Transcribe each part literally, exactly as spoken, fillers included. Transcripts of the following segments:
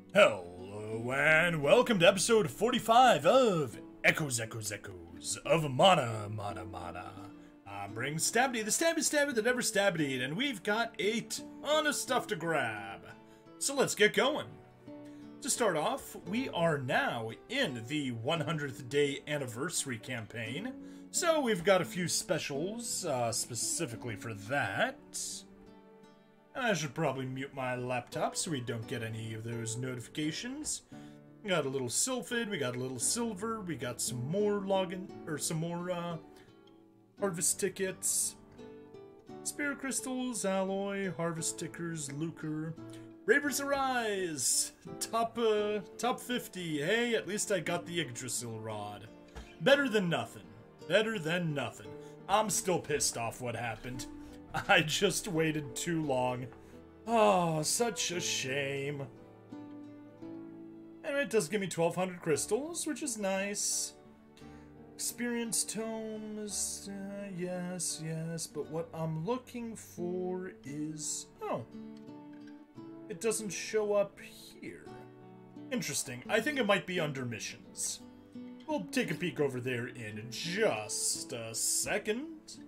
Hello and welcome to episode forty-five of Echoes, Echoes, Echoes of Mana, Mana, Mana. I'm bringing Stabby, the Stabby Stabby that never stabbed, and we've got a ton of stuff to grab. So let's get going. To start off, we are now in the one hundredth day anniversary campaign, so we've got a few specials uh, specifically for that. And I should probably mute my laptop so we don't get any of those notifications. We got a little sylphid, we got a little silver, we got some more login, or some more uh, harvest tickets. Spirit crystals, alloy, harvest stickers, lucre. Ravers Arise! Top, uh, top fifty. Hey, at least I got the Yggdrasil rod. Better than nothing. Better than nothing. I'm still pissed off what happened. I just waited too long. Oh, such a shame. Anyway, it does give me twelve hundred crystals, which is nice. Experience tomes, uh, yes, yes, but what I'm looking for is... Oh. It doesn't show up here. Interesting. I think it might be under missions. We'll take a peek over there in just a second.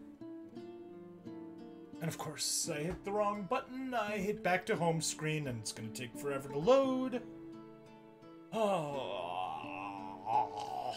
And of course, I hit the wrong button. I hit back to home screen, and it's going to take forever to load. Oh.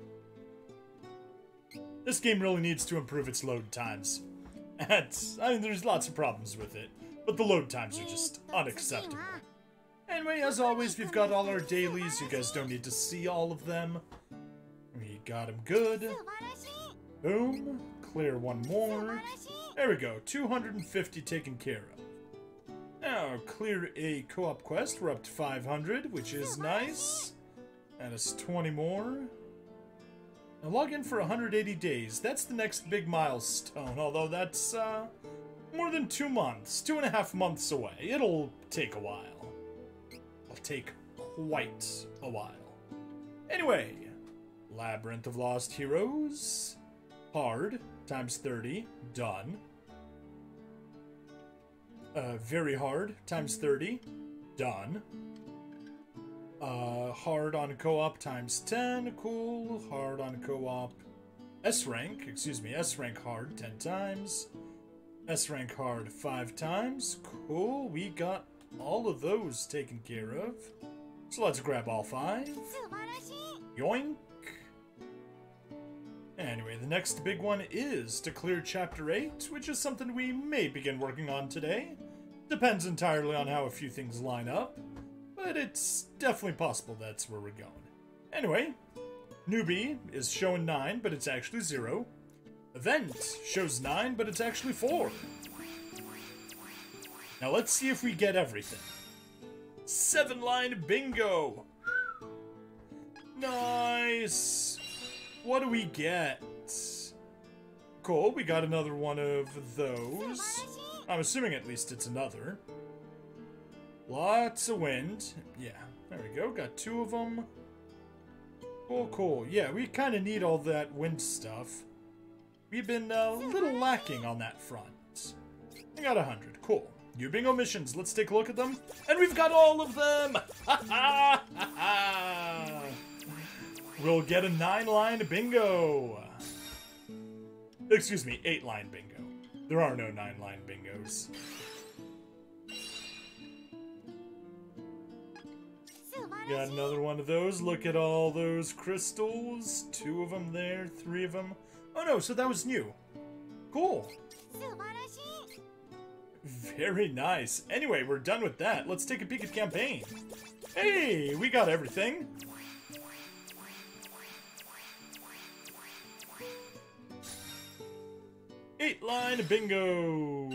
This game really needs to improve its load times. And, I mean, there's lots of problems with it, but the load times are just unacceptable. Anyway, as always, we've got all our dailies. You guys don't need to see all of them. We got them good. Boom. Clear one more. There we go, two hundred fifty taken care of. Now, clear a co-op quest. We're up to five hundred, which is nice. And it's twenty more. Now log in for one hundred eighty days. That's the next big milestone, although that's uh, more than two months. Two and a half months away. It'll take a while. It'll take quite a while. Anyway, Labyrinth of Lost Heroes. Hard, times thirty, done. Uh, very hard, times thirty, done. Uh, hard on co-op, times ten, cool. Hard on co-op, S-rank, excuse me, S-rank hard, ten times. S-rank hard, five times, cool. We got all of those taken care of. So let's grab all five. Yoink. Anyway, the next big one is to clear Chapter eight, which is something we may begin working on today. Depends entirely on how a few things line up, but it's definitely possible that's where we're going. Anyway, Newbie is showing nine, but it's actually zero. Event shows nine, but it's actually four. Now let's see if we get everything. Seven-line bingo! Nice! What do we get? Cool, we got another one of those. I'm assuming at least it's another. Lots of wind. Yeah, there we go. Got two of them. Cool, cool. Yeah, we kind of need all that wind stuff. We've been uh, a little lacking on that front. I got a hundred. Cool. New bingo missions. Let's take a look at them. And we've got all of them! Ha ha ha ha! We'll get a nine-line bingo. Excuse me, eight-line bingo. There are no nine-line bingos. Got another one of those. Look at all those crystals. Two of them there, three of them. Oh no, so that was new. Cool. Very nice. Anyway, we're done with that. Let's take a peek at campaign. Hey, we got everything. Eight-line bingo!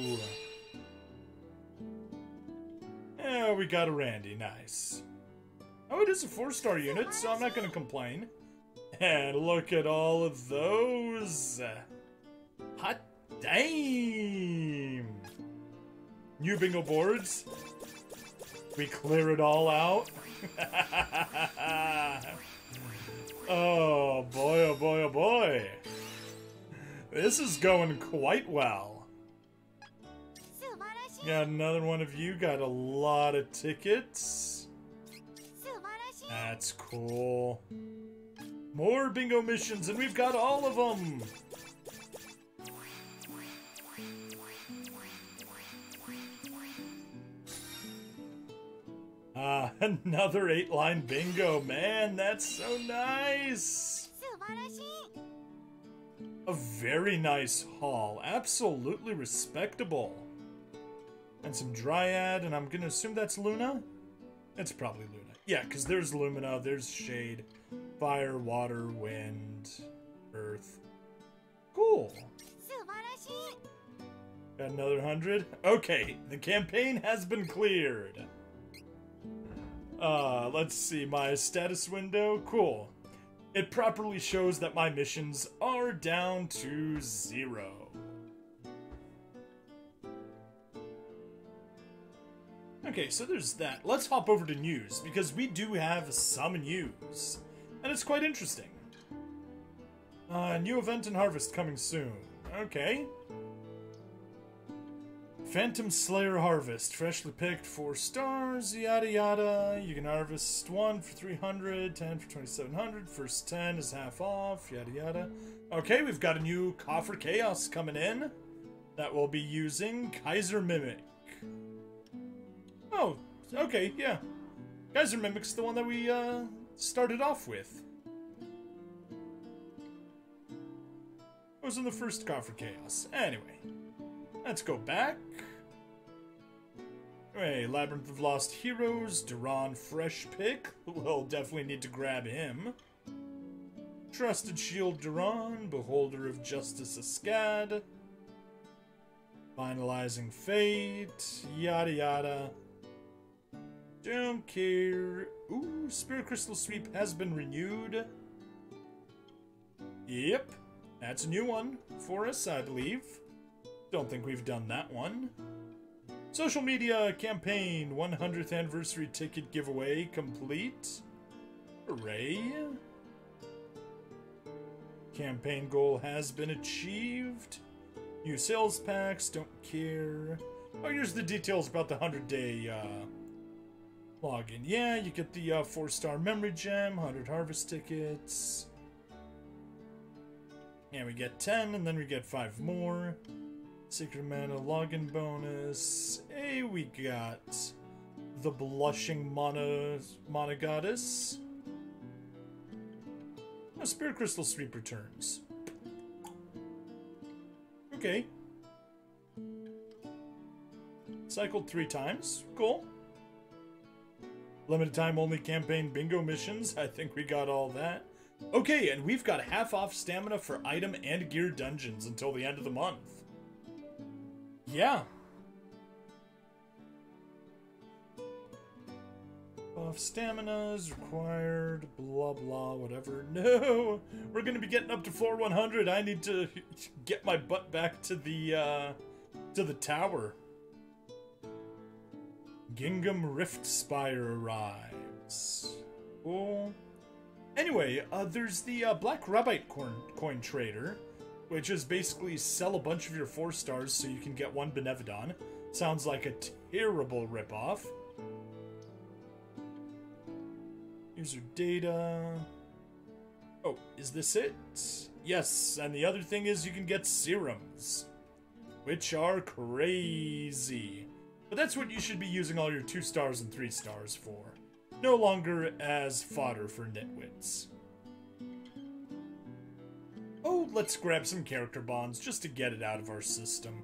Yeah, we got a Randy. Nice. Oh, it is a four-star unit, so I'm not going to complain. And look at all of those! Hot damn! New bingo boards. We clear it all out. Oh boy, oh boy, oh boy. This is going quite well. Got another one of you. Got a lot of tickets. That's cool. More bingo missions, and we've got all of them. Ah, another eight-line bingo, man. That's so nice. A very nice haul. Absolutely respectable. And some Dryad, and I'm gonna assume that's Luna? It's probably Luna. Yeah, because there's Lumina, there's Shade, Fire, Water, Wind, Earth. Cool. Got another hundred? Okay, the campaign has been cleared. Uh, let's see, my status window. Cool. It properly shows that my missions are down to zero. Okay, so there's that. Let's hop over to news, because we do have some news. And it's quite interesting. Uh, new event and harvest coming soon. Okay. Phantom Slayer Harvest. Freshly picked, four stars, yada yada. You can harvest one for three hundred, ten for twenty-seven hundred. First ten is half off, yada yada. Okay, we've got a new Coffer Chaos coming in that we'll be using Kaiser Mimic. Oh, okay, yeah. Kaiser Mimic's the one that we uh, started off with. It was in the first Coffer Chaos. Anyway, let's go back. Hey, Labyrinth of Lost Heroes, Duran Fresh Pick. We'll definitely need to grab him. Trusted Shield Duran, Beholder of Justice Ascad. Finalizing Fate, yada yada. Don't care. Ooh, Spirit Crystal Sweep has been renewed. Yep, that's a new one for us, I believe. Don't think we've done that one. Social media campaign, one hundredth anniversary ticket giveaway complete. Hooray. Campaign goal has been achieved. New sales packs, don't care. Oh, here's the details about the one hundred day uh, login. Yeah, you get the uh, four star memory gem, one hundred harvest tickets. And we get ten, and then we get five more. Secret Mana login bonus. Hey, we got the Blushing Mana, Mana Goddess. A Spirit Crystal Sweep returns. Okay. Cycled three times. Cool. Limited time only campaign bingo missions. I think we got all that. Okay, and we've got half off stamina for item and gear dungeons until the end of the month. Yeah. Off stamina is required, blah blah, whatever. No! We're gonna be getting up to floor one hundred. I need to get my butt back to the, uh, to the tower. Gingham Rift Spire arrives. Cool. Anyway, uh, there's the uh, Black Rabite coin, coin Trader, which is basically sell a bunch of your four stars so you can get one Benevodon. Sounds like a terrible ripoff. User data. Oh, is this it? Yes, and the other thing is you can get serums, which are crazy. But that's what you should be using all your two stars and three stars for. No longer as fodder for nitwits. Oh, let's grab some character bonds just to get it out of our system.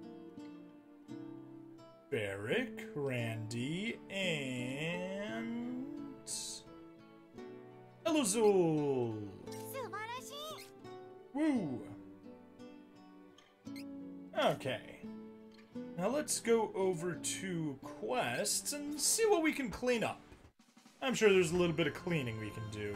Barrick, Randy, and... Elazul! Woo! Okay. Now let's go over to quests and see what we can clean up. I'm sure there's a little bit of cleaning we can do.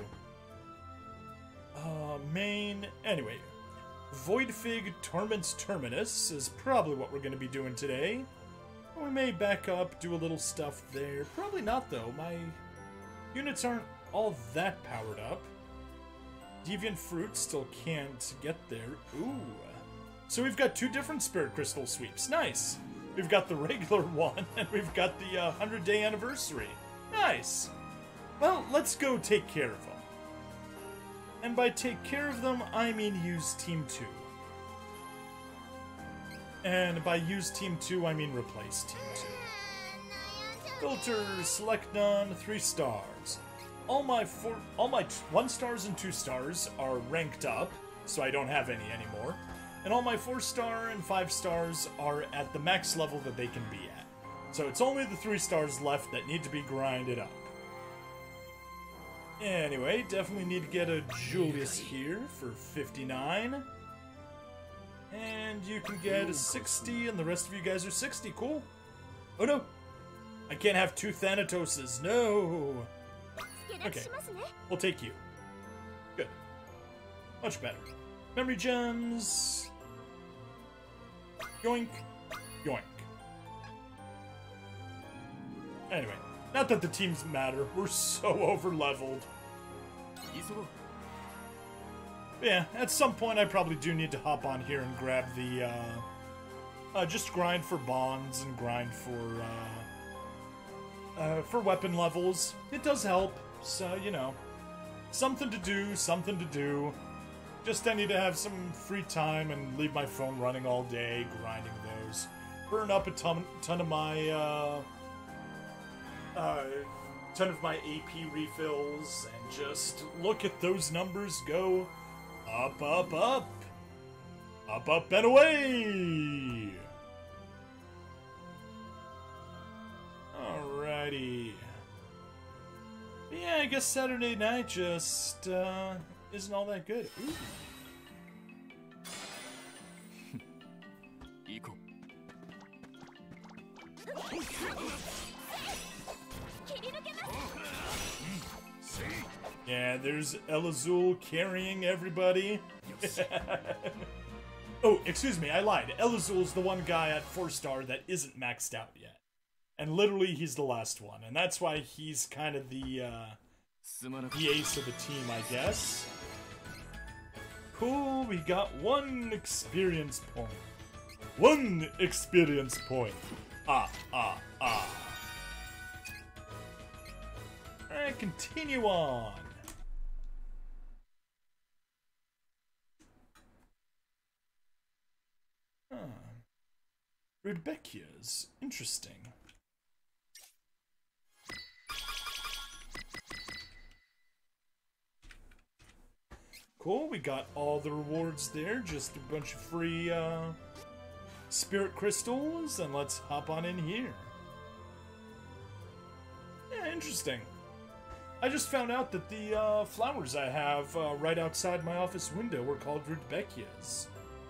Uh, main... Anyway. Voidfig Torment's Terminus is probably what we're going to be doing today. We may back up, do a little stuff there. Probably not, though. My units aren't all that powered up. Deviant Fruit still can't get there. Ooh. So we've got two different Spirit Crystal Sweeps. Nice. We've got the regular one, and we've got the uh, one hundred day anniversary. Nice. Well, let's go take care of them. And by take care of them, I mean use Team two. And by use Team two, I mean replace Team two. Filter, select none, three stars. All my four, all my one stars and two stars are ranked up, so I don't have any anymore. And all my four star and five stars are at the max level that they can be at. So it's only the three stars left that need to be grinded up. Anyway, definitely need to get a Julius here for fifty-nine. And you can get a sixty, and the rest of you guys are sixty. Cool. Oh no! I can't have two Thanatoses. No! Okay, we'll take you. Good. Much better. Memory gems. Yoink. Yoink. Anyway, not that the teams matter. We're so over-leveled. Yeah, at some point I probably do need to hop on here and grab the, uh... uh just grind for bonds and grind for, uh... Uh, for weapon levels. It does help, so, you know. Something to do, something to do. Just I need to have some free time and leave my phone running all day, grinding those. Burn up a ton, ton of my, uh... Uh... ton of my A P refills, and just look at those numbers go up, up, up. Up, up, and away! Alrighty. Yeah, I guess Saturday night just, uh, isn't all that good. Ooh. Yeah, there's Elazul carrying everybody. Oh, excuse me, I lied. Elazul's the one guy at four star that isn't maxed out yet. And literally, he's the last one. And that's why he's kind of the, uh, the ace of the team, I guess. Cool, we got one experience point. One experience point. Ah, ah, ah. Alright, continue on. Huh. Rudbeckia's interesting. Cool, we got all the rewards there, just a bunch of free uh, spirit crystals, and let's hop on in here. Yeah, interesting. I just found out that the uh, flowers I have uh, right outside my office window were called Rudbeckias.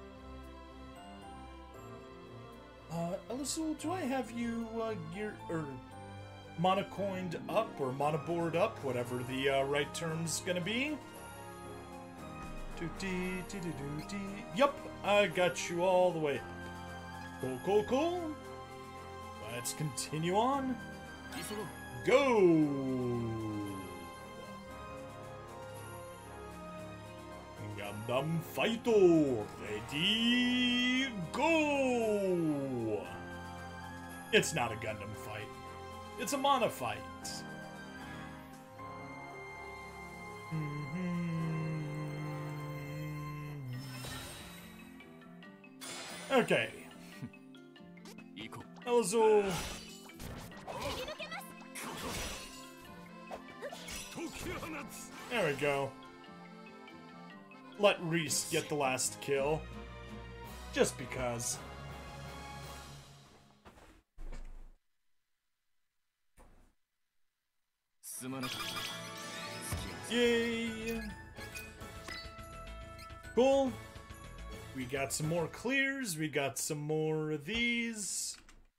Uh, Elazul, do I have you uh, gear or monocoined up or monoboard up, whatever the uh, right term's gonna be? Yup, I got you all the way up. Cool, cool, cool. Let's continue on. Go! Gundam Fighter! Ready, go! It's not a Gundam fight. It's a Mana fight. Mm-hmm. Okay. Elazul. There we go. Let Reese get the last kill. Just because. Yay! Cool. We got some more clears. We got some more of these.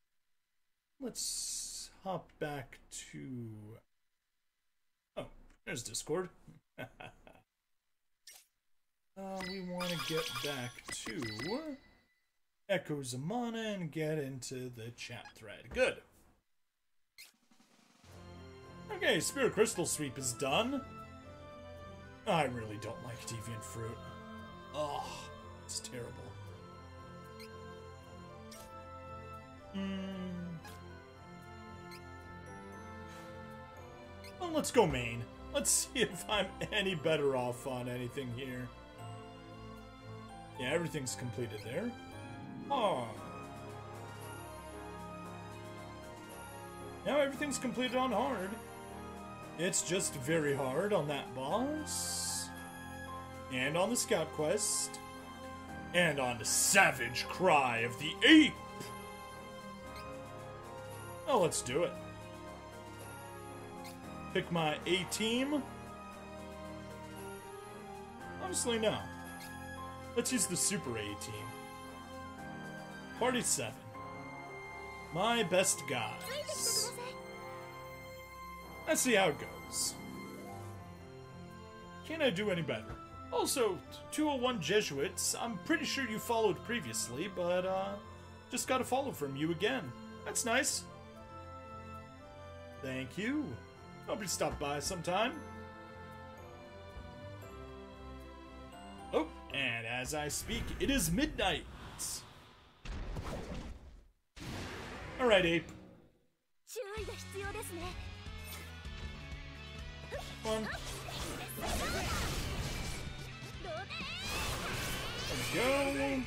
Let's hop back to... Oh, there's Discord. uh, we want to get back to Echoes of Mana and get into the chat thread. Good. Okay, Spirit Crystal Sweep is done. I really don't like Deviant Fruit. Ugh, it's terrible. Hmm. Well, let's go main. Let's see if I'm any better off on anything here. Yeah, everything's completed there. Oh. Now everything's completed on hard. It's just very hard on that boss. And on the scout quest. And on the Savage Cry of the Ape. Oh, let's do it. Pick my A team. Honestly, no. Let's use the Super A team. Party seven. My best guys. Let's see how it goes. Can I do any better? Also, two oh one Jesuits, I'm pretty sure you followed previously, but, uh, just got a follow from you again. That's nice. Thank you. Hope you stop by sometime. Oh, and as I speak, it is midnight. Alright, Ape. One. Let's go.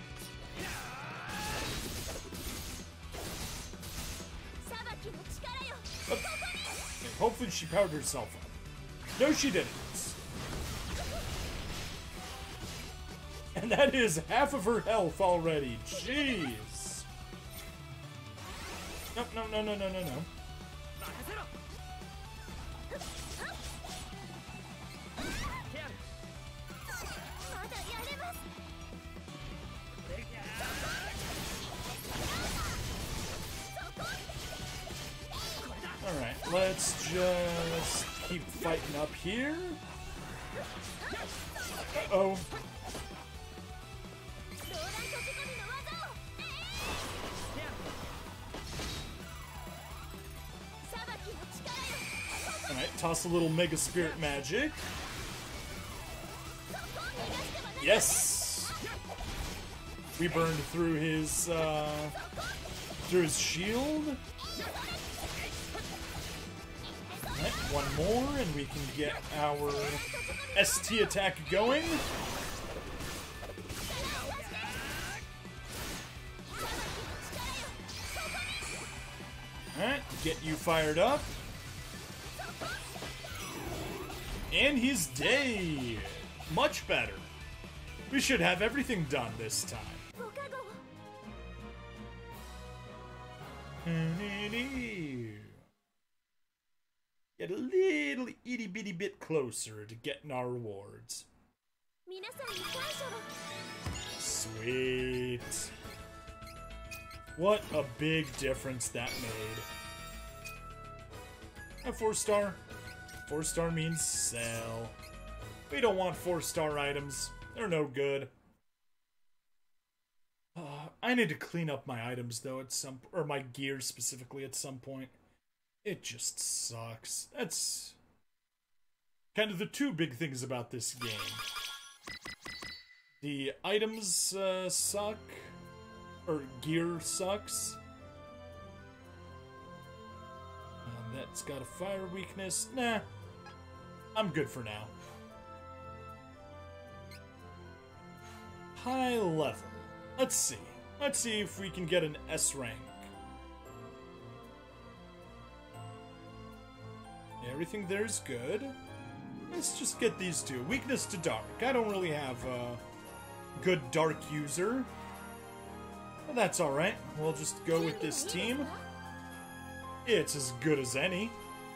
Oh. Okay, hopefully she powered herself up. No, she didn't. And that is half of her health already. Jeez. No, no, no, no, no, no, no. Alright, let's just keep fighting up here. Uh-oh. Alright, toss a little Mega Spirit Magic. Yes! We burned through his, uh... through his shield. Alright, one more, and we can get our S T attack going. Alright, get you fired up. And he's dead. Much better. We should have everything done this time. Get a little itty bitty bit closer to getting our rewards. Sweet. What a big difference that made. A four star. Four star means sell. We don't want four star items. They're no good. Uh, I need to clean up my items though at some, or my gear specifically at some point. It just sucks. That's kind of the two big things about this game. The items uh, suck, or gear sucks. Um, that's got a fire weakness. Nah, I'm good for now. High level. Let's see. Let's see if we can get an S rank. Everything there is good. Let's just get these two. Weakness to dark. I don't really have a good dark user. But that's alright. We'll just go with this team. It's as good as any.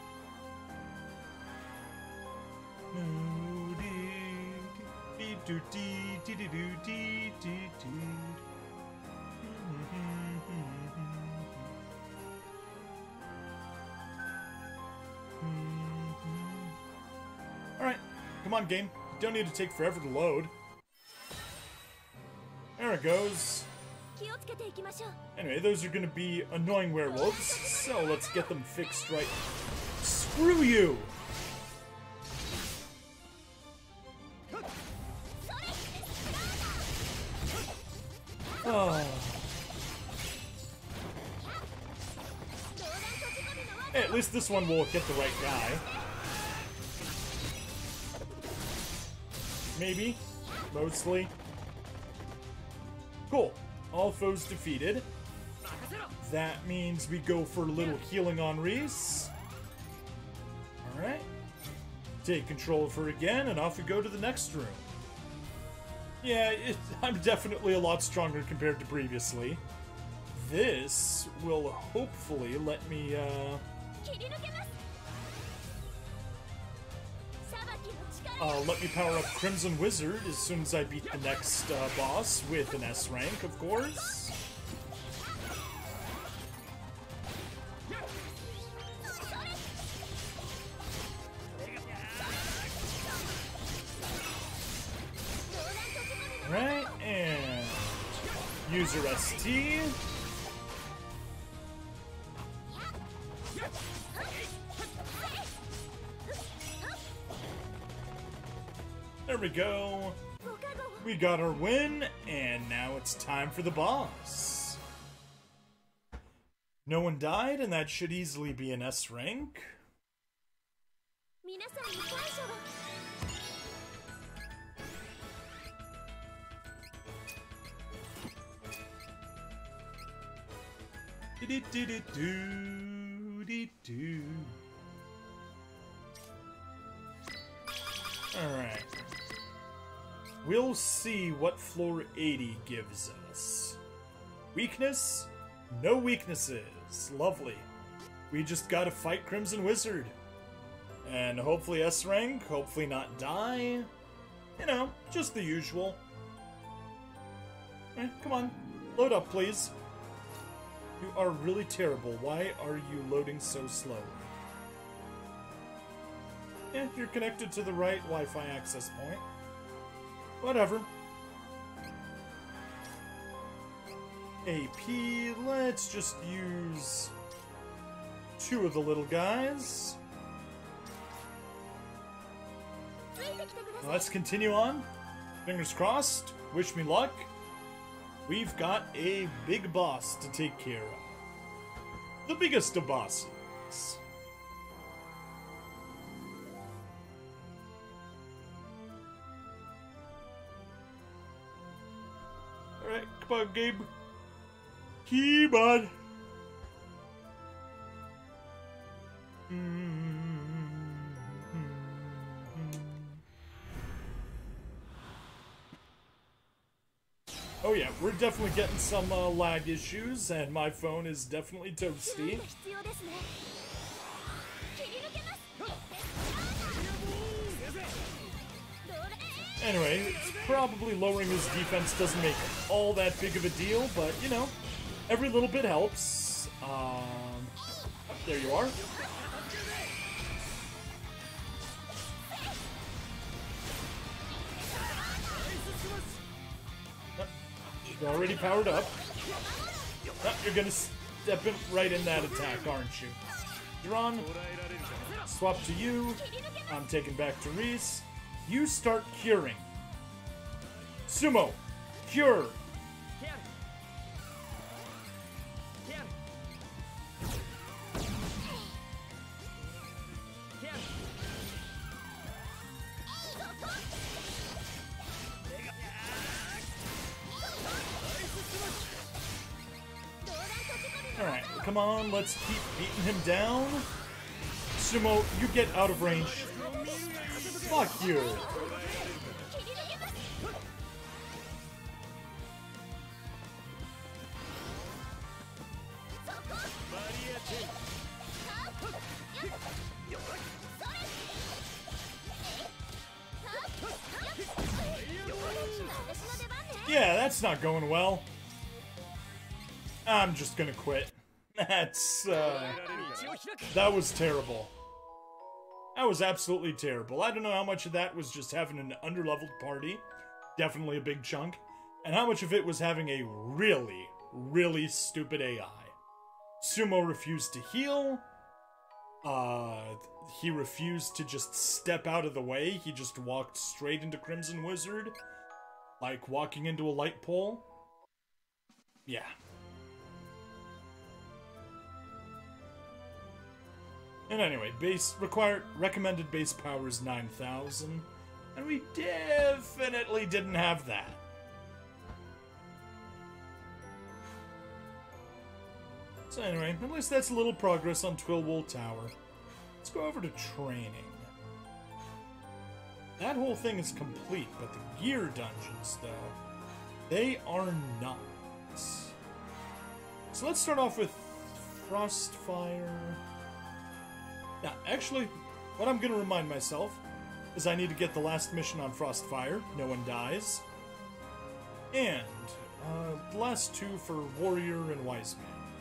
Alright, come on game. Don't need to take forever to load. There it goes. Anyway, those are gonna be annoying werewolves, so let's get them fixed right. Screw you! Oh. Hey, at least this one will get the right guy. maybe. Mostly. Cool. All foes defeated. That means we go for a little healing on Reese. Alright. Take control of her again, and off we go to the next room. Yeah, it, I'm definitely a lot stronger compared to previously. This will hopefully let me, uh... Uh, let me power up Crimson Wizard as soon as I beat the next uh, boss with an S rank, of course. Right, and user S T. There we go. We got our win, and now it's time for the boss. No one died, and that should easily be an S rank. Do-do-do-do-do-do. Alright. We'll see what floor eighty gives us. Weakness? No weaknesses. Lovely. We just gotta fight Crimson Wizard. And hopefully S rank, hopefully not die. You know, just the usual. Eh, come on. Load up, please. You are really terrible. Why are you loading so slow? Eh, you're connected to the right Wi-Fi access point. Whatever. A P, let's just use two of the little guys. Let's continue on. Fingers crossed. Wish me luck. We've got a big boss to take care of. The biggest of bosses. Alright, come on, Gabe. Keep on. Oh yeah, we're definitely getting some uh, lag issues, and my phone is definitely toasty. Anyway, it's probably lowering his defense doesn't make all that big of a deal, but, you know, every little bit helps. Um, there you are. You're already powered up. Oh, you're gonna step in right in that attack, aren't you? You're on. Swap to you. I'm taking back to Reese. You start curing. Sumo, cure. Alright, come on, let's keep beating him down. Sumo, you get out of range. Fuck you. Yeah, that's not going well. I'm just gonna quit. That's, uh... that was terrible. That was absolutely terrible. I don't know how much of that was just having an underleveled party. Definitely a big chunk. And how much of it was having a really, really stupid A I. Sumo refused to heal. Uh, he refused to just step out of the way. He just walked straight into Crimson Wizard. Like walking into a light pole. Yeah. And anyway, base required recommended base power is nine thousand. And we definitely didn't have that. So anyway, at least that's a little progress on Twilwool Tower. Let's go over to training. That whole thing is complete, but the gear dungeons, though, they are not. So let's start off with Frostfire. Now, actually, what I'm going to remind myself is I need to get the last mission on Frostfire. No one dies. And uh, the last two for Warrior and Wise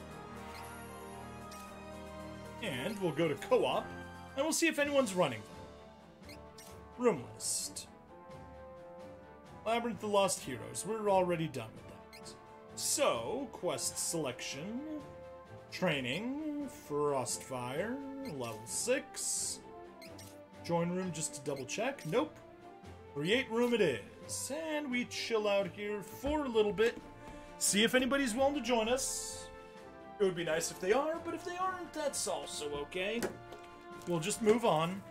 Man. And we'll go to co-op, and we'll see if anyone's running them. Room list. Labyrinth of the Lost Heroes. We're already done with that. So, quest selection. Training. Frostfire. Level six. Join room just to double check. Nope. Create room it is. And we chill out here for a little bit. See if anybody's willing to join us. It would be nice if they are, but if they aren't, that's also okay. We'll just move on.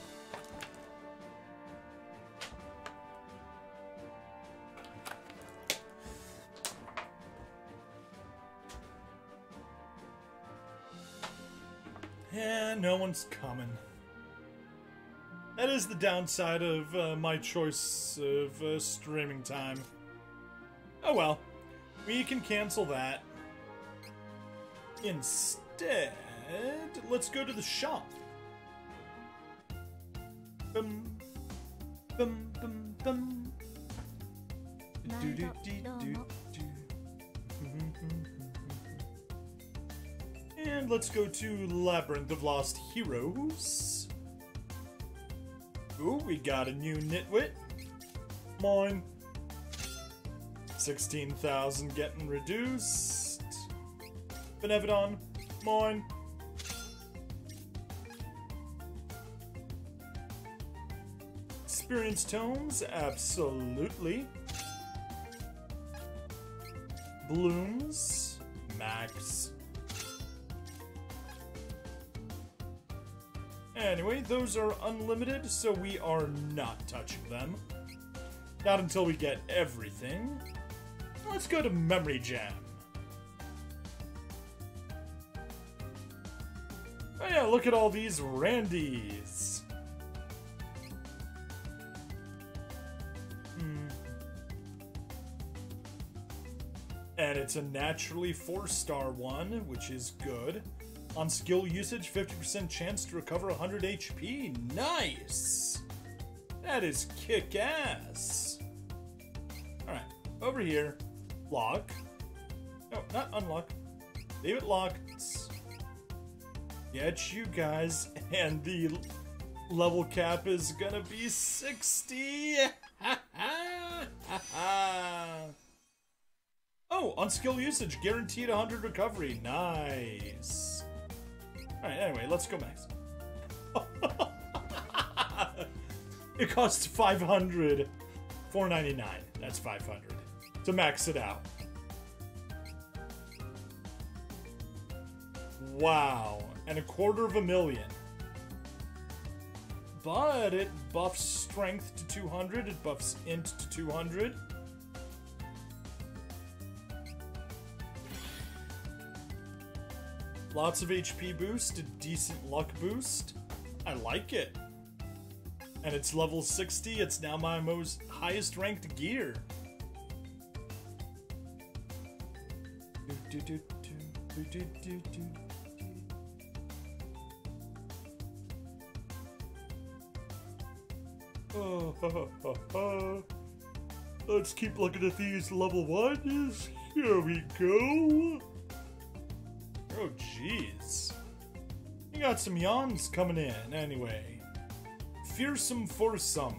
And no one's coming. That is the downside of uh, my choice of uh, streaming time. Oh well. We can cancel that. Instead, let's go to the shop. Bum, bum, bum, bum. Do, do, do, do, do. And let's go to Labyrinth of Lost Heroes. Ooh, we got a new Nitwit. Mine. sixteen thousand getting reduced. Benevodon. Mine. Experience tomes? Absolutely. Blooms? Max. Anyway, those are unlimited, so we are not touching them. Not until we get everything. Let's go to Memory Jam. Oh yeah, look at all these Randys. Hmm. And it's a naturally four-star one, which is good. On skill usage, fifty percent chance to recover one hundred H P. Nice! That is kick-ass. Alright, over here. Lock. No, not unlock. Leave it locked. Get you guys. And the level cap is gonna be sixty. Oh, on skill usage, guaranteed one hundred recovery. Nice. Alright, anyway, let's go max. It costs five hundred. four ninety-nine. That's five hundred. To max it out. Wow. And a quarter of a million. But it buffs strength to two hundred. It buffs int to two hundred. Lots of H P boost, a decent luck boost. I like it. And it's level sixty, it's now my most highest ranked gear. Oh, ha, ha, ha, ha. Let's keep looking at these level ones. Here we go. Oh, jeez. You got some yawns coming in, anyway. Fearsome Foursome.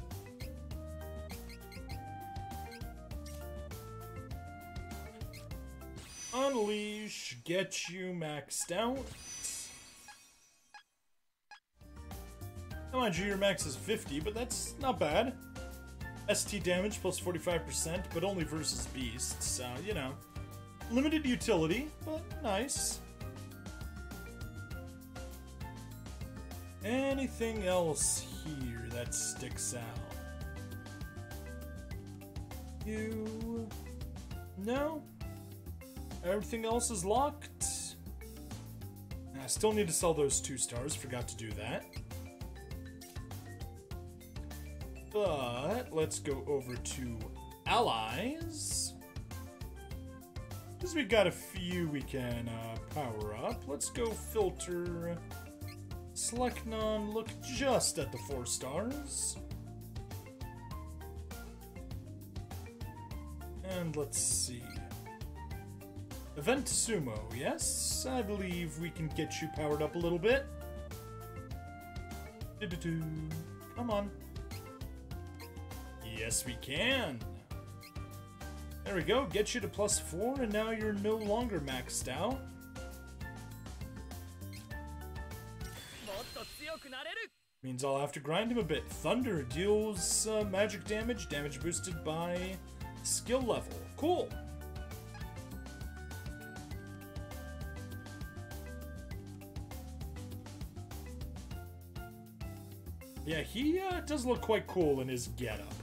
Unleash, get you maxed out. Now, mind you, your max is fifty, but that's not bad. S T damage plus forty-five percent, but only versus beasts, so, you know. Limited utility, but nice. Anything else here that sticks out. You... No? Everything else is locked? I still need to sell those two stars, forgot to do that. But let's go over to allies. Because we got a few we can uh, power up. Let's go filter. Select none, look just at the four stars. And let's see. Event Sumo, yes, I believe we can get you powered up a little bit. Do-do-do. Come on. Yes, we can. There we go, get you to plus four, and now you're no longer maxed out. Means I'll have to grind him a bit. Thunder deals uh, magic damage, damage boosted by skill level. Cool. Yeah, he uh, does look quite cool in his getup.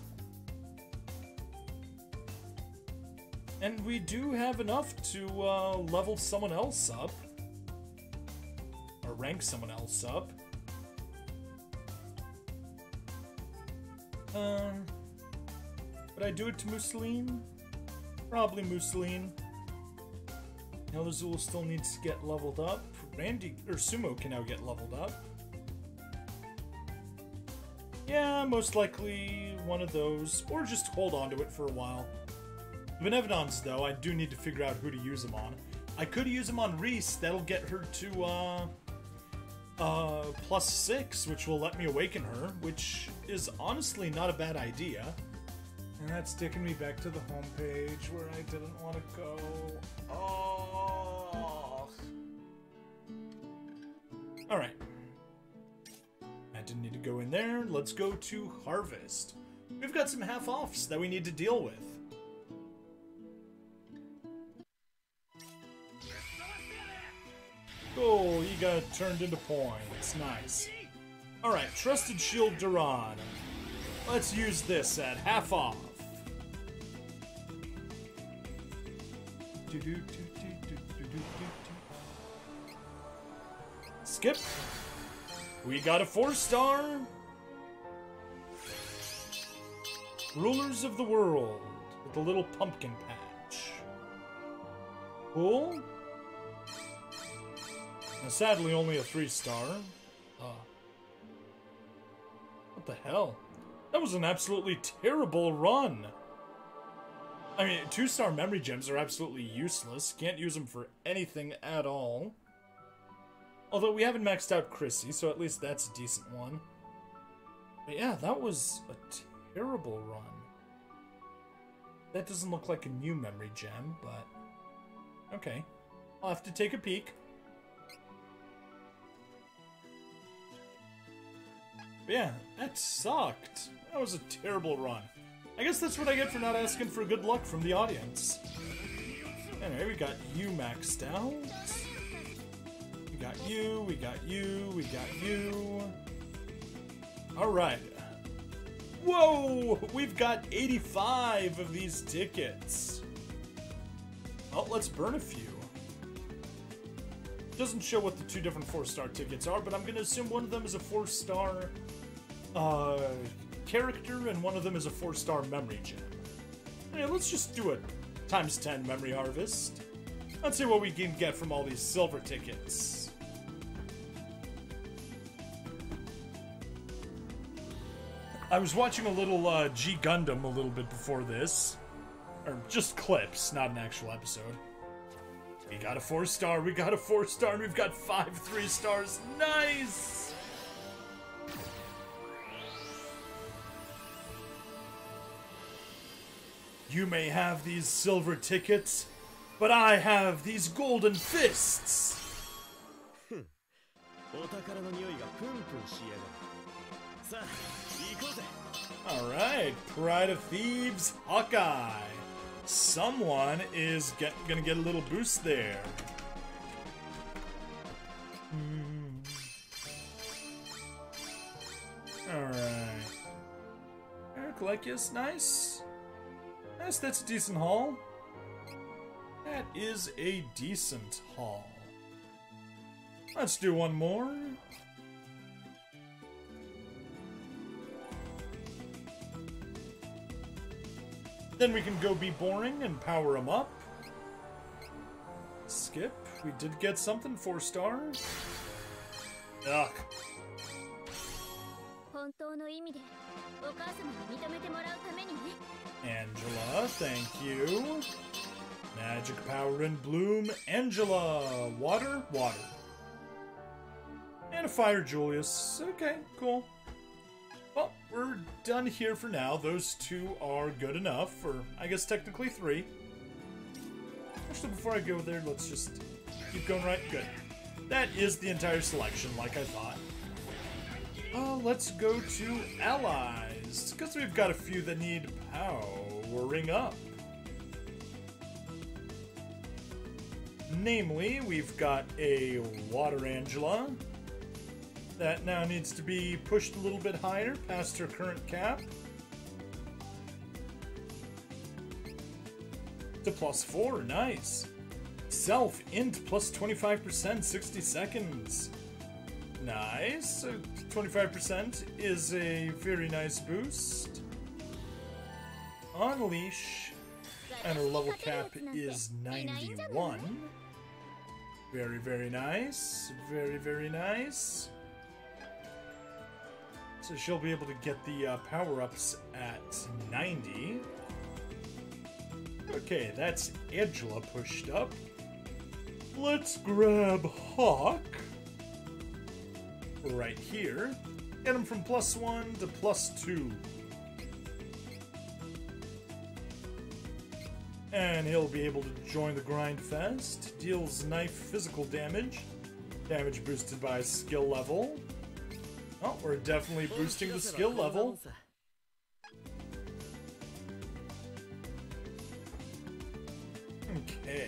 And we do have enough to uh, level someone else up. Or rank someone else up. Um, would I do it to Mussolini? Probably Mussolini. Elazul still needs to get leveled up. Randy, or Sumo can now get leveled up. Yeah, most likely one of those, or just hold on to it for a while. The Benevolons, though, I do need to figure out who to use them on. I could use them on Reese, that'll get her to, uh, uh, plus six, which will let me awaken her, which is honestly not a bad idea. And that's taking me back to the homepage where I didn't want to go. Oh. Alright. I didn't need to go in there. Let's go to Harvest. We've got some half-offs that we need to deal with. Cool, you got turned into points. Nice. Alright, Trusted Shield Duran. Let's use this at half off. Skip. We got a four star. Rulers of the World with a little pumpkin patch. Cool. Now, sadly, only a three star. Uh, what the hell? That was an absolutely terrible run. I mean, two star memory gems are absolutely useless. Can't use them for anything at all. Although we haven't maxed out Chrissy, so at least that's a decent one. But yeah, that was a terrible run. That doesn't look like a new memory gem, but... okay. I'll have to take a peek. But yeah, that sucked. That was a terrible run. I guess that's what I get for not asking for good luck from the audience. Anyway, we got you maxed out. We got you, we got you, we got you. Alright. Whoa! We've got eighty-five of these tickets. Well, let's burn a few. Doesn't show what the two different four-star tickets are, but I'm going to assume one of them is a four-star uh, character and one of them is a four-star memory gem. Hey, let's just do a times ten memory harvest. Let's see what we can get from all these silver tickets. I was watching a little uh, G Gundam a little bit before this. Or just clips, not an actual episode. We got a four star, we got a four star, and we've got five three stars. Nice! You may have these silver tickets, but I have these golden fists! Alright, Pride of Thieves, Hawkeye. Someone is get, gonna get a little boost there. Mm. Alright. Lekius, nice. Nice, that's a decent haul. That is a decent haul. Let's do one more. Then we can go be boring and power them up. Skip. We did get something, four stars. Ugh. Angela, thank you. Magic Power and Bloom, Angela. Water, water. And a Fire Julius. Okay, cool. Well, we're done here for now. Those two are good enough, or I guess technically three. Actually, before I go there, let's just keep going right. Good. That is the entire selection, like I thought. Uh, let's go to allies, because we've got a few that need powering up. Namely, we've got a Water Angela that now needs to be pushed a little bit higher past her current cap. To plus four, nice. Self int plus twenty-five percent, sixty seconds. Nice. So twenty-five percent is a very nice boost. Unleash. And her level cap is ninety-one. Very, very nice. Very, very nice. So she'll be able to get the uh, power-ups at ninety. Okay, that's Angela pushed up. Let's grab Hawk. Right here. Get him from plus one to plus two. And he'll be able to join the Grind Fest. Deals knife physical damage. Damage boosted by skill level. Oh, we're definitely boosting the skill level. Okay.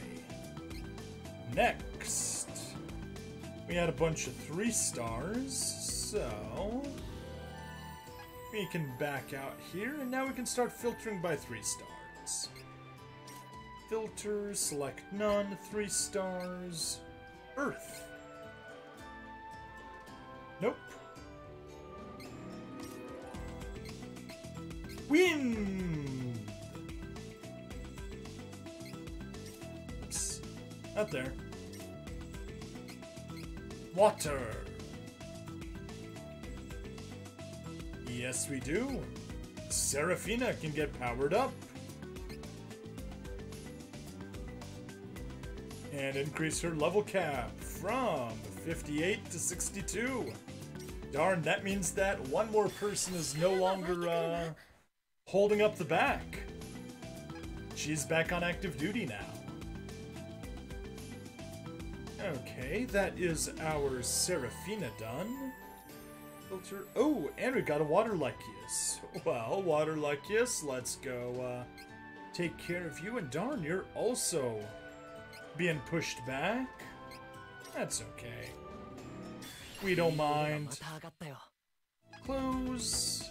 Next, we had a bunch of three stars, so we can back out here, and now we can start filtering by three stars. Filter, select none, three stars, Earth. Nope. Wind! Oops. Out there. Water. Yes, we do. Seraphina can get powered up. And increase her level cap from fifty-eight to sixty-two. Darn, that means that one more person is no longer uh, holding up the back. She's back on active duty now. Okay, that is our Seraphina done. Filter. Oh, and we got a Water Lekius. Well, Water Lekius, let's go uh, take care of you. And darn, you're also being pushed back. That's okay. We don't mind. Close.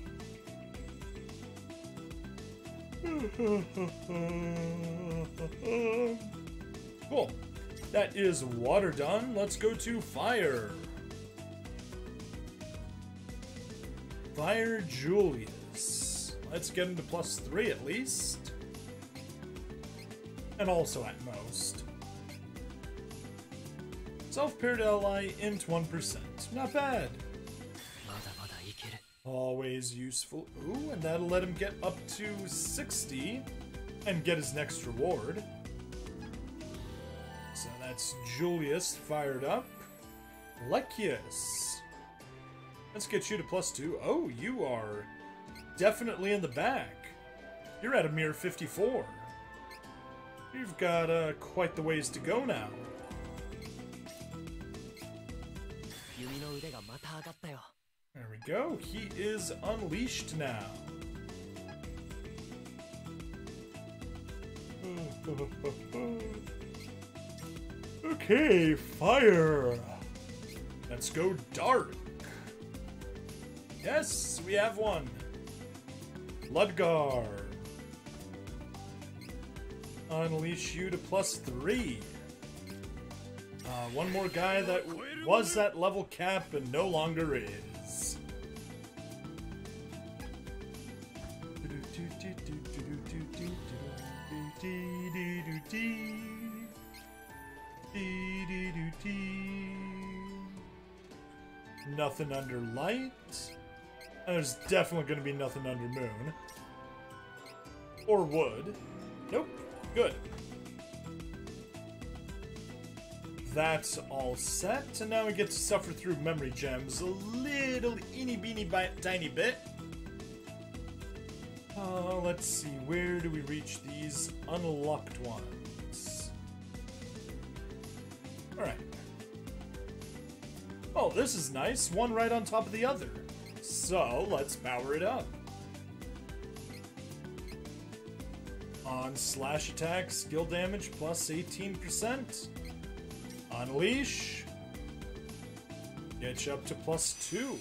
Cool. That is water done. Let's go to fire. Fire Julius. Let's get him to plus three at least. And also at most. Self-paired ally, int one percent. Not bad. Always useful. Ooh, and that'll let him get up to sixty and get his next reward. So that's Julius fired up. Lekius. Let's get you to plus two. Oh, you are definitely in the back. You're at a mere fifty-four. You've got uh, quite the ways to go now. There we go. He is unleashed now. Okay, fire. Let's go dark. Yes, we have one. Ludgar. Unleash you to plus three. Uh, one more guy that was at level cap and no longer is. Nothing under light. And there's definitely going to be nothing under moon. Or wood. Nope. Good. That's all set, and now we get to suffer through memory gems a little eeny beeny bi tiny bit. Uh, let's see, where do we reach these unlocked ones? Alright. Oh, this is nice. One right on top of the other. So, let's power it up. On slash attack, skill damage plus eighteen percent. Unleash. Get you up to plus two.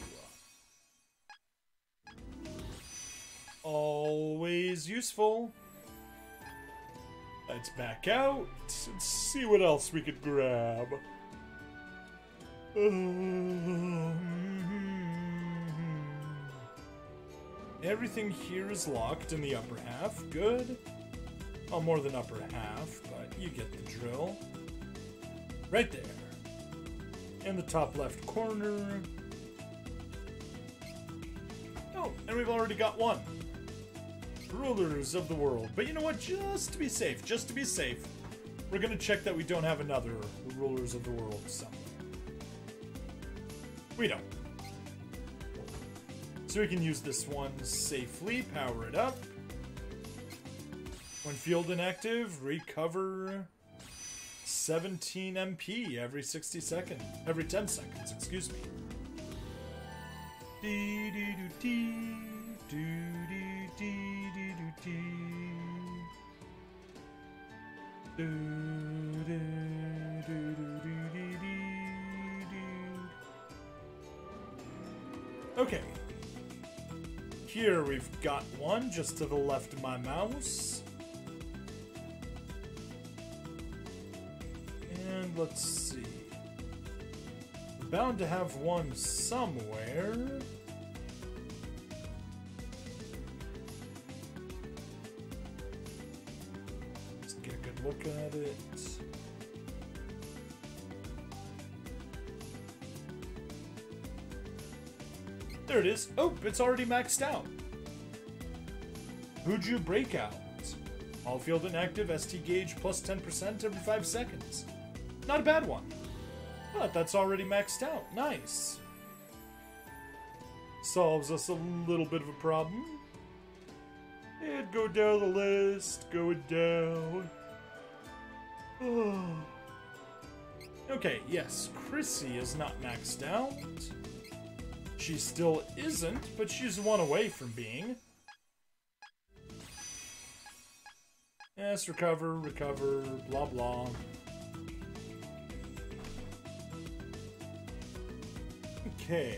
Always useful. Let's back out and see what else we could grab. Everything here is locked in the upper half. Good. Well, more than upper half, but you get the drill. Right there. In the top left corner. Oh, and we've already got one. Rulers of the world. But you know what? Just to be safe, just to be safe, we're going to check that we don't have another Rulers of the World somewhere. We don't. So we can use this one safely, power it up. When field inactive, recover seventeen M P every sixty seconds. Every ten seconds, excuse me. Dee dee doo dee doo dee dee dee doo dee. Doo doo doo doo doo dee dee doo. Okay. Here we've got one just to the left of my mouse. And let's see. We're bound to have one somewhere. Let's get a good look at it. There it is. Oh, it's already maxed out. Buju Breakout. All field inactive, S T gauge plus ten percent every five seconds. Not a bad one. But that's already maxed out. Nice. Solves us a little bit of a problem. And go down the list. Going down. Oh. Okay, yes. Chrissy is not maxed out. She still isn't, but she's one away from being. Yes, recover, recover, blah blah. Okay.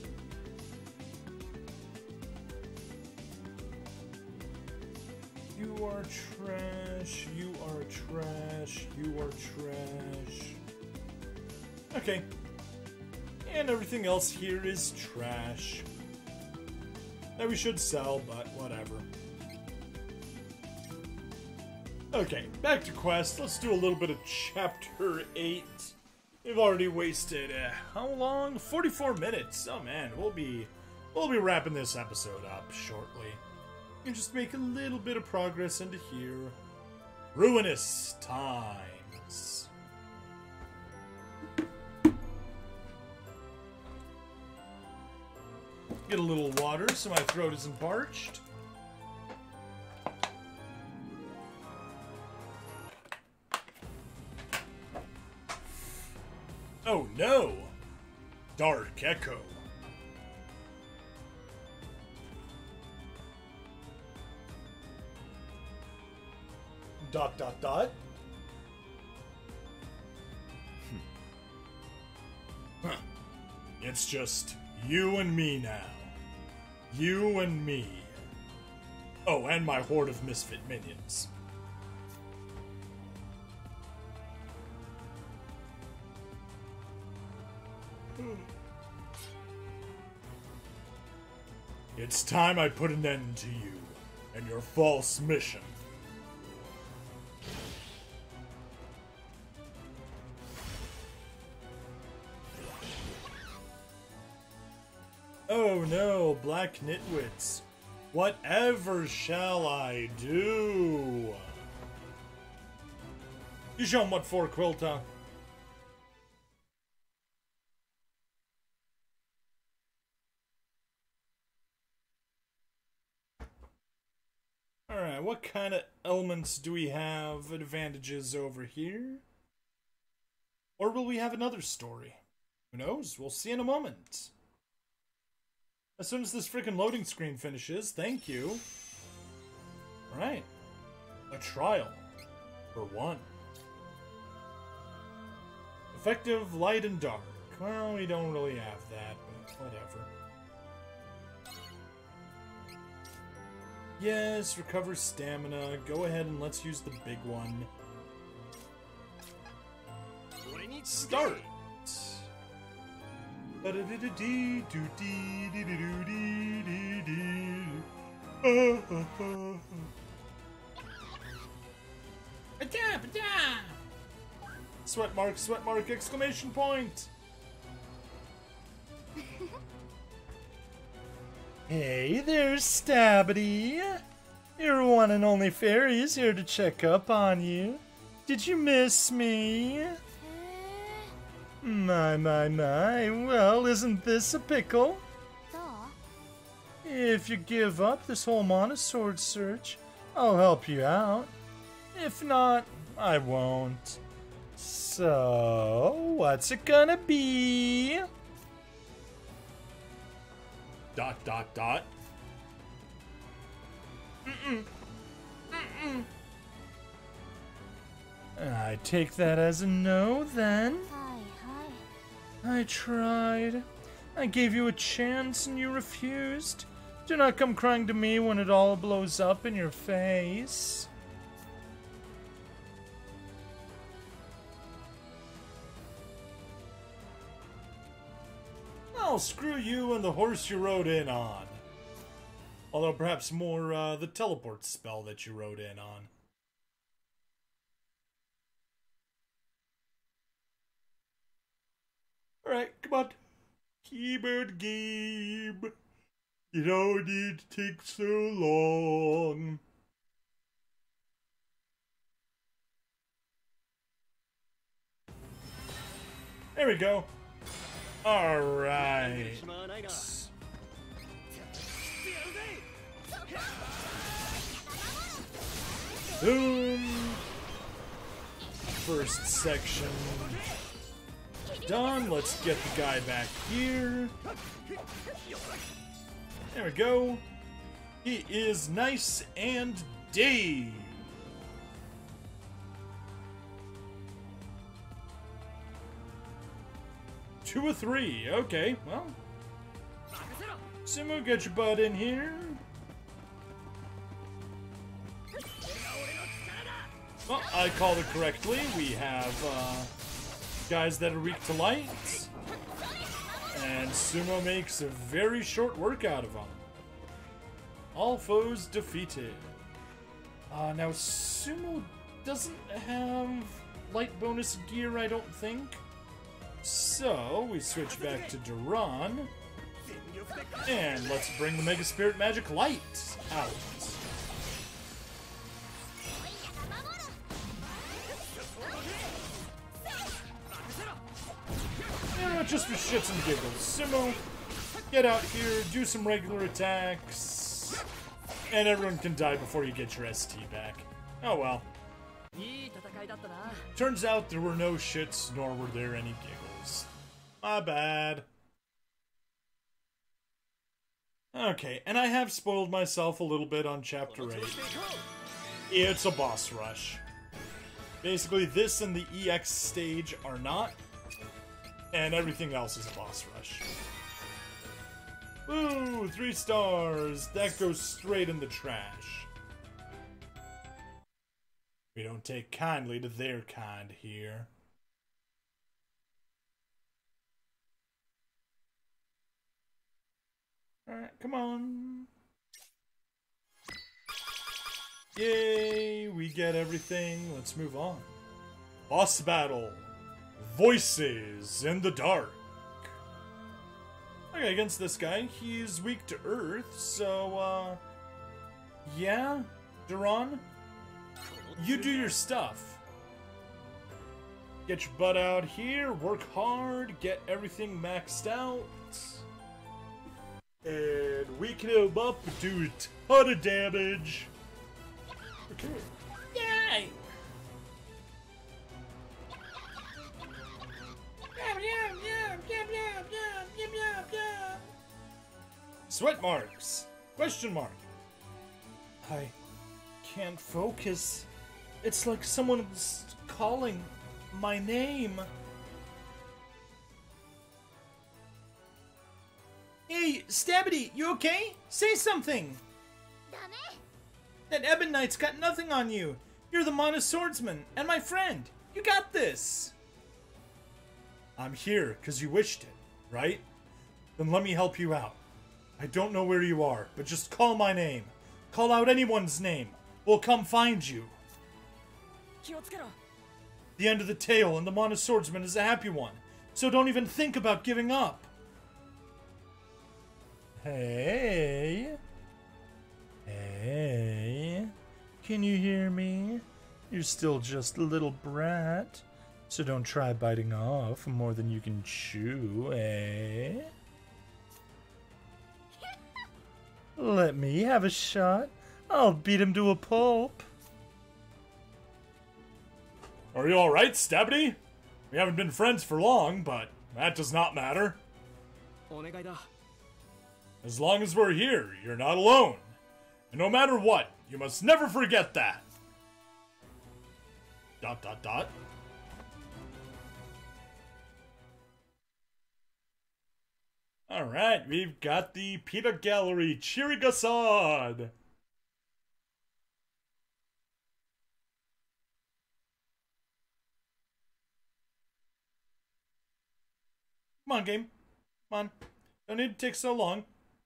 You are trash, you are trash, you are trash. Okay. And everything else here is trash. That we should sell, but whatever. Okay, back to quest. Let's do a little bit of chapter eight. We've already wasted uh, how long? forty-four minutes. Oh man, we'll be we'll be wrapping this episode up shortly. And just make a little bit of progress into here. Ruinous Times. Get a little water so my throat isn't parched. Oh no! Dark Echo. Dot dot dot. Huh. It's just you and me now. You and me. Oh, and my horde of misfit minions. It's time I put an end to you and your false mission. Oh no, black nitwits. Whatever shall I do? You show 'em what for, Quilta. Alright, what kind of elements do we have advantages over here? Or will we have another story? Who knows? We'll see in a moment. As soon as this freaking loading screen finishes, thank you. Alright. A trial. For one. Effective light and dark. Well, we don't really have that, but whatever. Yes, recover stamina. Go ahead and let's use the big one. Start! Sweat mark, sweat mark, exclamation point! Hey there, Stabby. Your one and only fairy is here to check up on you. Did you miss me? My, my, my. Well, isn't this a pickle? If you give up this whole Mana Sword search, I'll help you out. If not, I won't. So, what's it gonna be? Dot, dot, dot. Mm-mm. Mm-mm. I take that as a no, then. I tried. I gave you a chance and you refused. Do not come crying to me when it all blows up in your face. I'll screw you and the horse you rode in on. Although perhaps more uh, the teleport spell that you rode in on. Alright, come on. Keyboard game. You don't need to take so long. There we go. Alright. Boom. First section done. Let's get the guy back here. There we go. He is nice and Dave. Two or three. Okay, well. Sumo, get your butt in here. Well, I called it correctly. We have uh, guys that are weak to light. And Sumo makes a very short work out of them. All foes defeated. Uh, now, Sumo doesn't have light bonus gear, I don't think. So, we switch back to Duran. And let's bring the Mega Spirit Magic Light out. You know, just for shits and giggles. Sumo, get out here, do some regular attacks, and everyone can die before you get your S T back. Oh well. Turns out there were no shits, nor were there any giggles. My bad. Okay, and I have spoiled myself a little bit on Chapter eight. It's a boss rush. Basically, this and the E X stage are not, and everything else is a boss rush. Ooh, three stars. That goes straight in the trash. We don't take kindly to their kind here. Alright, come on. Yay, we get everything. Let's move on. Boss battle. Voices in the dark. Okay, against this guy, he's weak to earth, so, uh... yeah, Duran? You do your stuff. Get your butt out here, work hard, get everything maxed out. And weaken him up and do a ton of damage. Okay. Yay! Sweat marks? Question mark. I can't focus. It's like someone's calling my name. Hey, Stabity, you okay? Say something! That Ebon Knight's got nothing on you. You're the Mana Swordsman, and my friend. You got this! I'm here, because you wished it, right? Then let me help you out. I don't know where you are, but just call my name. Call out anyone's name. We'll come find you. The end of the tale, and the Mana Swordsman is a happy one, so don't even think about giving up. Hey. Hey. Can you hear me? You're still just a little brat, so don't try biting off more than you can chew, eh? Let me have a shot. I'll beat him to a pulp. Are you alright, Stabity? We haven't been friends for long, but that does not matter. As long as we're here, you're not alone. And no matter what, you must never forget that. Dot dot dot. Alright, we've got the Peanut Gallery Chirigasad. Come on, game. Come on. Don't need to take so long.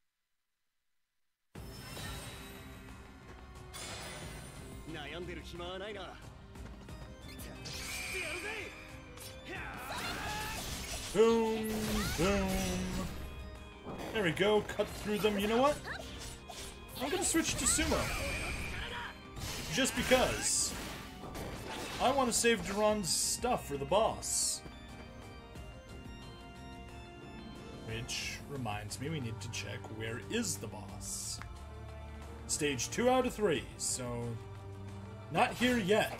Boom, boom. There we go, cut through them. You know what? I'm gonna switch to Sumo. Just because. I want to save Duran's stuff for the boss. Which reminds me, we need to check where is the boss. Stage two out of three, so not here yet.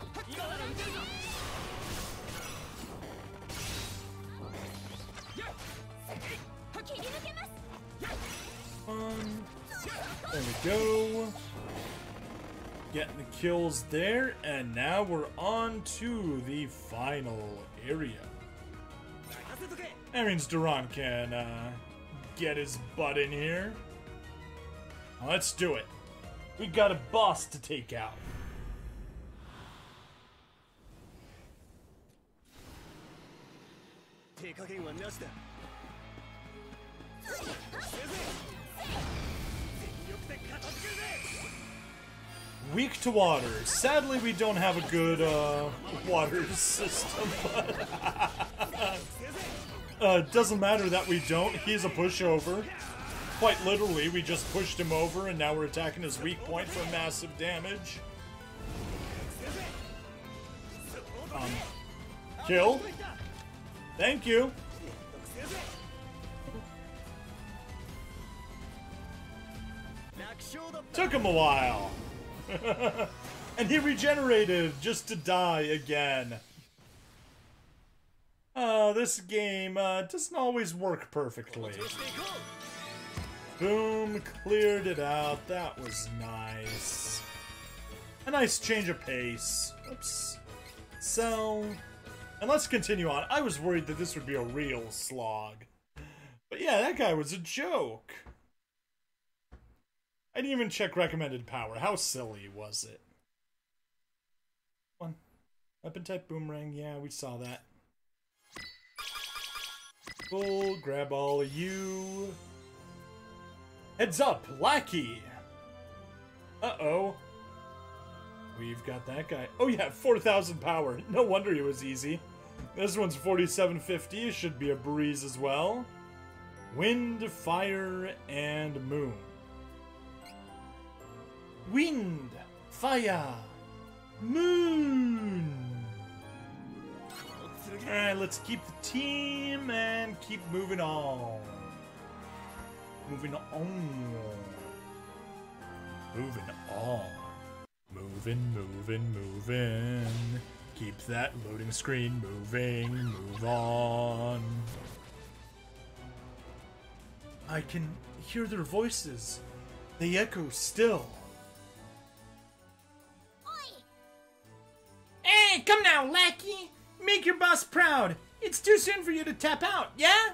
Um, there we go. Getting the kills there, and now we're on to the final area. That means Duran can uh, get his butt in here. Let's do it. We got a boss to take out. Weak to water. Sadly, we don't have a good uh, water system, but uh, doesn't matter that we don't. He's a pushover. Quite literally, we just pushed him over, and now we're attacking his weak point for massive damage. Um, kill. Thank you. Took him a while. And he regenerated just to die again. Oh, this game uh, doesn't always work perfectly. Boom, cleared it out. That was nice. A nice change of pace. Oops. So, and let's continue on. I was worried that this would be a real slog. But yeah, that guy was a joke. I didn't even check recommended power. How silly was it? One. Weapon type boomerang. Yeah, we saw that. Full, grab all of you. Heads up, Lackey! Uh-oh. We've got that guy. Oh yeah, four thousand power. No wonder he was easy. This one's forty-seven fifty. Should be a breeze as well. Wind, fire, and moon. Wind, fire, moon. Alright, let's keep the team and keep moving on. Moving on. Moving on. Moving, moving, moving. Keep that loading screen moving. Move on. I can hear their voices. They echo still. Hey, come now, Lackey! Make your boss proud! It's too soon for you to tap out, yeah?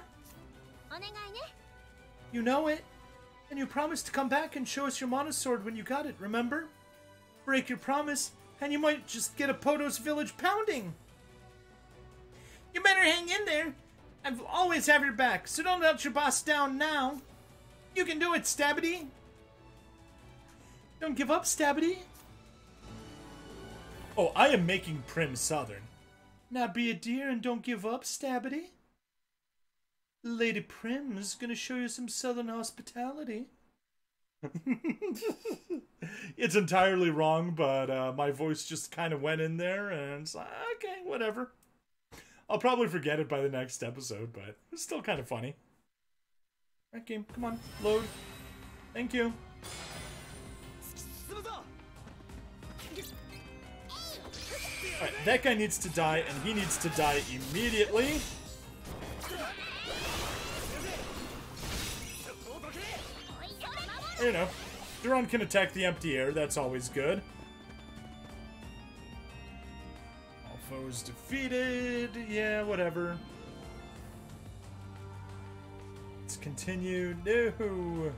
You know it. And you promised to come back and show us your Mana Sword when you got it, remember? Break your promise, and you might just get a Potos Village pounding. You better hang in there. I've always have your back, so don't let your boss down now. You can do it, Stabity. Don't give up, Stabity. Oh, I am making Prim Southern. Now be a dear and don't give up, Stabity. Lady Prim's gonna show you some Southern hospitality. It's entirely wrong, but uh, my voice just kind of went in there, and it's like, okay, whatever. I'll probably forget it by the next episode, but it's still kind of funny. Alright, game, come on, load. Thank you. Alright, that guy needs to die, and he needs to die immediately. You know, Duran can attack the empty air, that's always good. All foes defeated, yeah, whatever. Let's continue. No!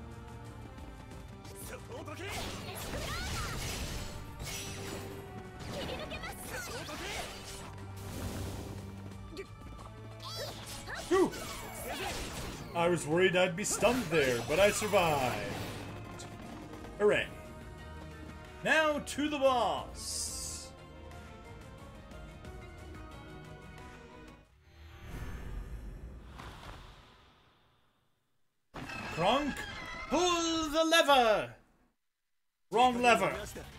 Whew. I was worried I'd be stunned there, but I survived. Hooray. Now to the boss. Kronk, pull the lever. Wrong lever.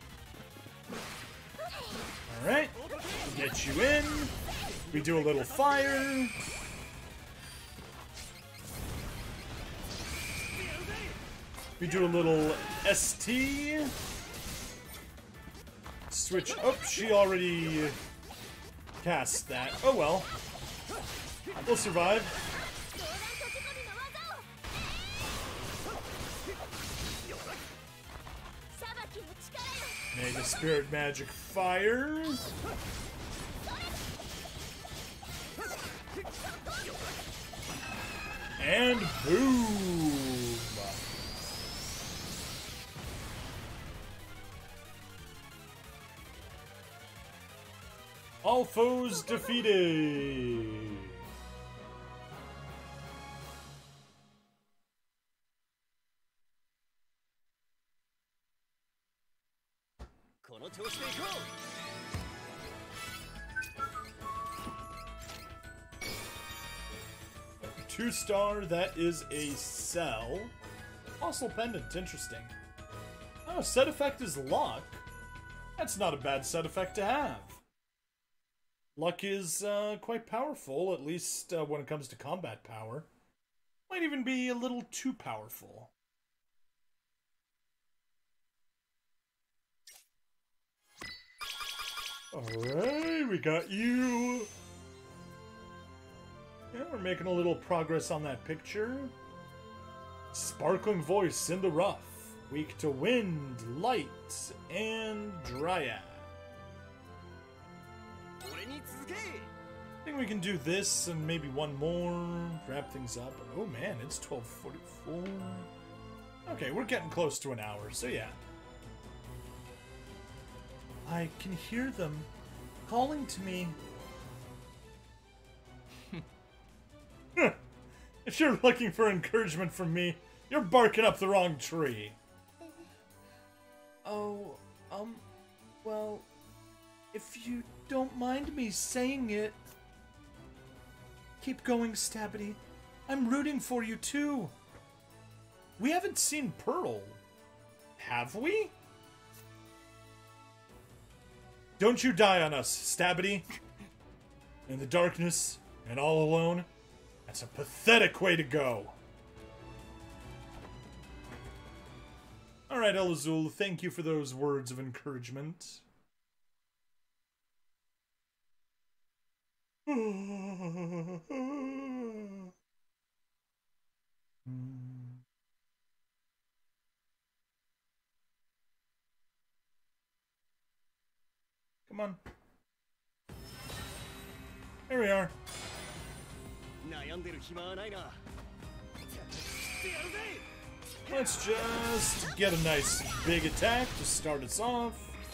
Alright, get you in. We do a little fire. We do a little S T. Switch. Oh, she already cast that. Oh well. We'll survive. Mega Spirit Magic Fire. And boom! All foes defeated! Two star, that is a cell. Fossil pendant, interesting. Oh, set effect is luck. That's not a bad set effect to have. Luck is uh, quite powerful, at least uh, when it comes to combat power. Might even be a little too powerful. Alright, we got you. Yeah, we're making a little progress on that picture. Sparkling voice in the rough. Weak to wind, light, and dryad. I think we can do this and maybe one more. Wrap things up. Oh man, it's twelve forty-four. Okay, we're getting close to an hour, so yeah. I can hear them calling to me. If you're looking for encouragement from me, you're barking up the wrong tree. Oh, um, well, if you don't mind me saying it. Keep going, Stabity. I'm rooting for you, too. We haven't seen Pearl. Have we? Don't you die on us, Stabity. In the darkness and all alone. That's a pathetic way to go. Alright, El Azul, thank you for those words of encouragement. Come on. There we are. Let's just get a nice big attack to start us off.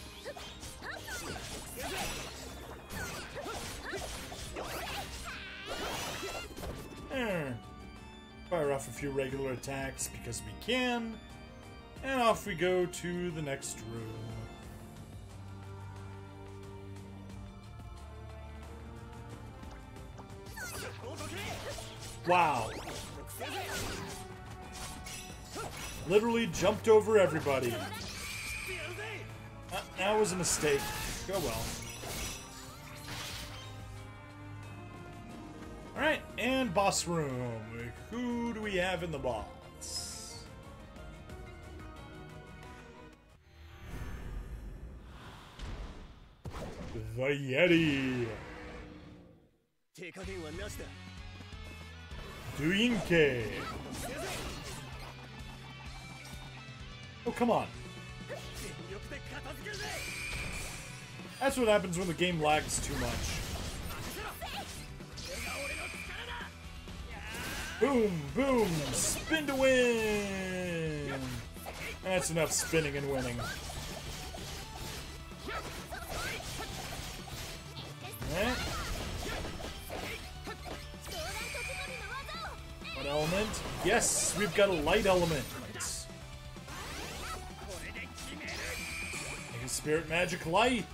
There. Fire off a few regular attacks because we can. And off we go to the next room. Wow. Literally jumped over everybody. Uh, that was a mistake. Go well. Alright, and boss room. Who do we have in the boss? The Yeti. Duinke. Oh, come on. That's what happens when the game lags too much. Boom, boom, spin to win! That's enough spinning and winning. Right. What element? Yes, we've got a light element. Make a spirit magic light.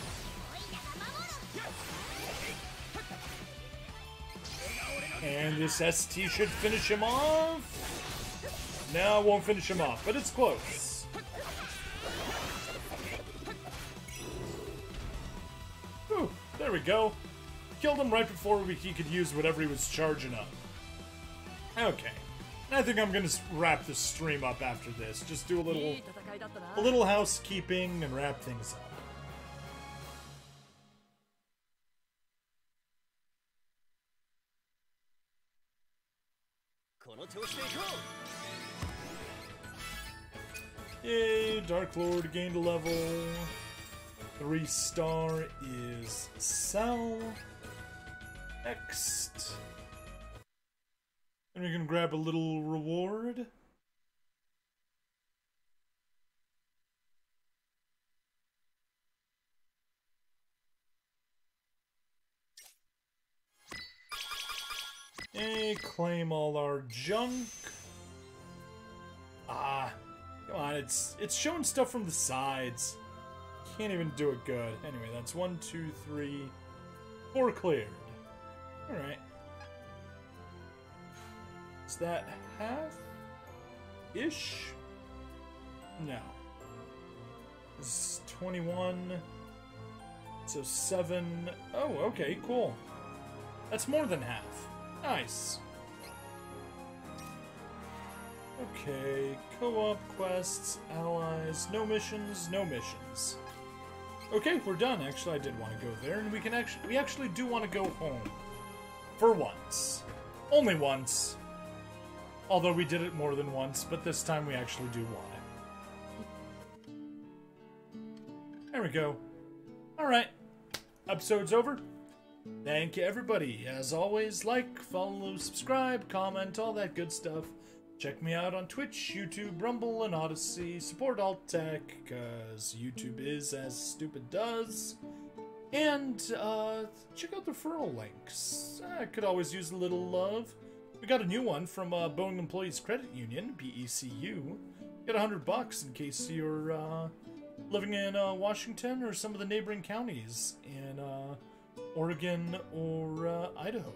And this S T should finish him off. No, it won't finish him off, but it's close. Whew, there we go. Killed him right before we, he could use whatever he was charging up. Okay. I think I'm gonna wrap this stream up after this. Just do a little, a little housekeeping and wrap things up. Yay, Dark Lord gained a level. Three star is Cell. Next. And we can grab a little reward. Yay, claim all our junk. Ah, come on, it's it's showing stuff from the sides. Can't even do it good. Anyway, that's one, two, three, four cleared. Alright. Is that half-ish? No. This is twenty-one. So seven. Oh, okay, cool. That's more than half. Nice. Okay, co-op quests, allies, no missions, no missions. Okay, we're done. Actually, I did want to go there, and we can actually we actually do want to go home. For once. Only once. Although we did it more than once, but this time we actually do want it. There we go. Alright. Episode's over. Thank you, everybody. As always, like, follow, subscribe, comment, all that good stuff. Check me out on Twitch, YouTube, Rumble, and Odyssey. Support Alt Tech, because YouTube is as stupid does. And uh, check out the referral links. I could always use a little love. We got a new one from uh, Boeing Employees Credit Union, B E C U. Get a hundred bucks in case you're uh, living in uh, Washington or some of the neighboring counties in uh, Oregon or uh, Idaho.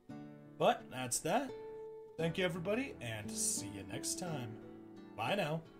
But that's that. Thank you, everybody, and see you next time. Bye now.